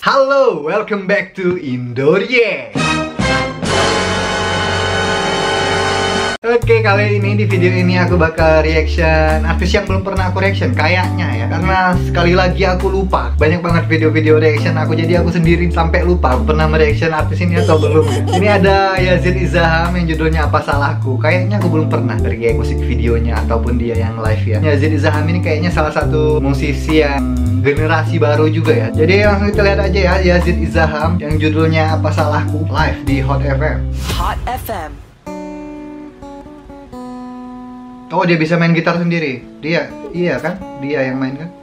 Halo, welcome back to Indoreact. Oke, kali ini di video ini aku bakal reaction artis yang belum pernah aku reaction kayaknya ya. Karena sekali lagi aku lupa. Banyak banget video-video reaction aku, jadi aku sendiri sampai lupa aku pernah mereaction artis ini atau belum ya. Ini ada Yazid Izaham yang judulnya Apa Salahku. Kayaknya aku belum pernah react musik videonya ataupun dia yang live ya. Yazid Izaham ini kayaknya salah satu musisi yang generasi baru juga ya. Jadi langsung kita lihat aja ya, Yazid Izaham yang judulnya Apa Salahku live di Hot FM. Hot FM. Oh, dia bisa main gitar sendiri. Dia, iya kan? Dia yang main kan?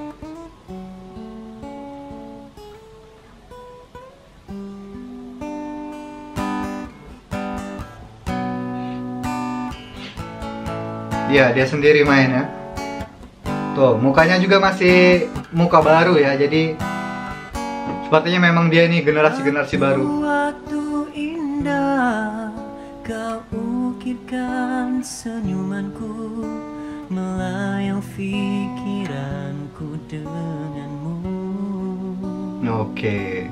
Dia sendiri main ya. Tuh, mukanya juga masih muka baru ya. Jadi sepertinya memang dia ini generasi baru. Waktu indah kau ukirkan senyumanku, melayang pikiranku denganmu. Oke.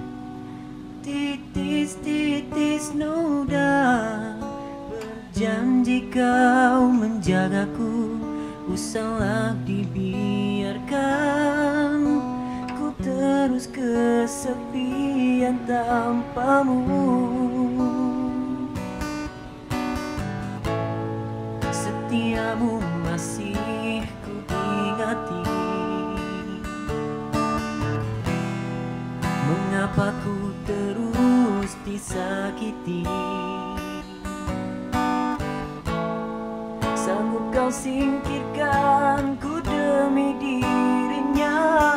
Titis-titis noda berjanji kau menjagaku, usahlah dibiarkan ku terus kesepian tanpamu. Setiamu masih ku ingati, mengapa ku terus disakiti. Sanggup kau singkirkan ku demi dirinya,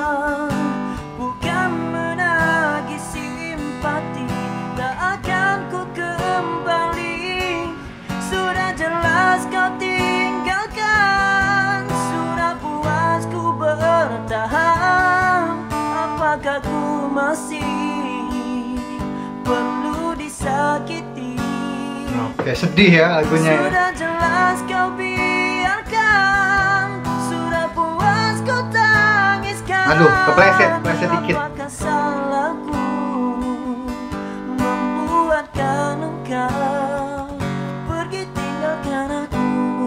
bukan menagih simpati, tak akan ku kembali. Sudah jelas kau tinggalkan, sudah puas ku bertahan. Apakah ku masih perlu disakiti? Oke, sedih ya lagunya ya. Sudah jelas kau biarkan, sudah puas ku tangiskan. Aduh, kepleset dikit. Apakah salahku membuatkan engkau pergi tinggalkan aku?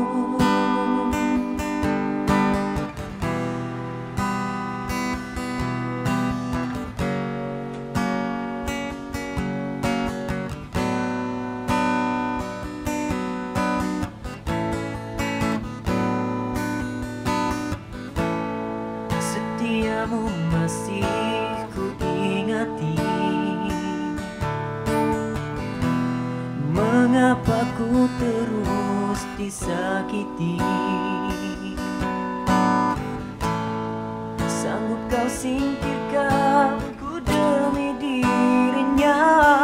Setiamu masih ku ingati, mengapa ku terus disakiti. Sanggup kau singkirkan ku demi dirinya,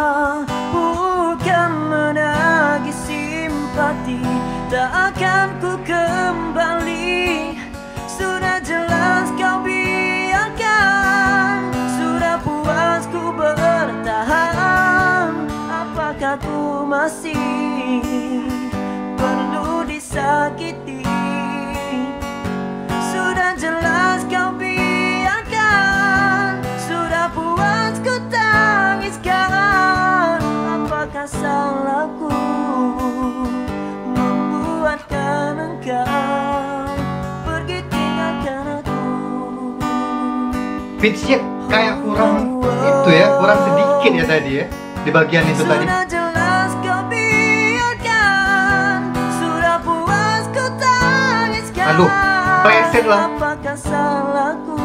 bukan menagih simpati, tak akan ku kembali. Sudah jelas kau biarkan, sudah puas ku bertahan. Apakah ku masih perlu disakiti? Sudah jelas kau biarkan, sudah puas ku tangiskan. Apakah salahku membuatkan engkau pergi tinggalkan aku? Pitch-nya kayak kurang itu ya, kurang sedikit ya tadi ya. Di bagian itu tadi. Sudah jelas kau biarkan, sudah puas ku tangiskan. Aduh, pleset lah. Apakah salahku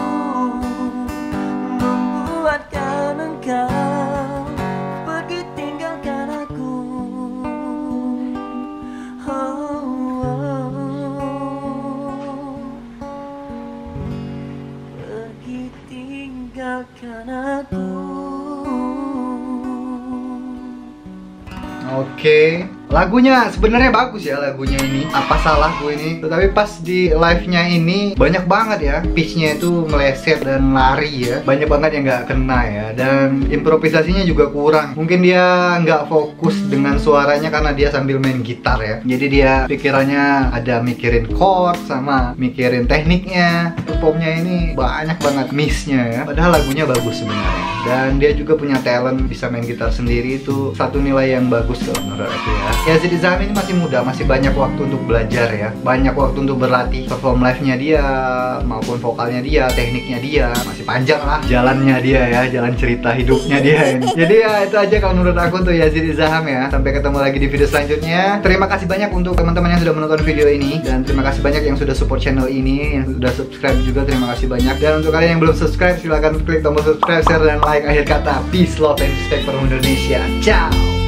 membuatkan engkau pergi tinggalkan aku? Pergi tinggalkan aku. Oke. Lagunya sebenarnya bagus ya, lagunya ini. Apa salahku ini? Tetapi pas di live-nya ini banyak banget ya, pitch-nya itu meleset dan lari ya. Banyak banget yang nggak kena ya. Dan improvisasinya juga kurang. Mungkin dia nggak fokus dengan suaranya karena dia sambil main gitar ya. Jadi dia pikirannya ada mikirin chord sama mikirin tekniknya. Performnya ini banyak banget miss-nya ya. Padahal lagunya bagus sebenarnya. Dan dia juga punya talent bisa main gitar sendiri, itu satu nilai yang bagus kalau menurut aku ya. Yazid Izham ini masih muda, masih banyak waktu untuk belajar ya. Banyak waktu untuk berlatih. Perform live-nya dia maupun vokalnya dia, tekniknya dia masih panjang lah jalannya dia ya, jalan cerita hidupnya dia ini. Jadi ya itu aja kalau menurut aku untuk Yazid Izham ya. Sampai ketemu lagi di video selanjutnya. Terima kasih banyak untuk teman-teman yang sudah menonton video ini, dan terima kasih banyak yang sudah support channel ini, yang sudah subscribe juga terima kasih banyak. Dan untuk kalian yang belum subscribe silahkan klik tombol subscribe, share dan like. Akhir kata, peace, love, and respect for Indonesia. Ciao.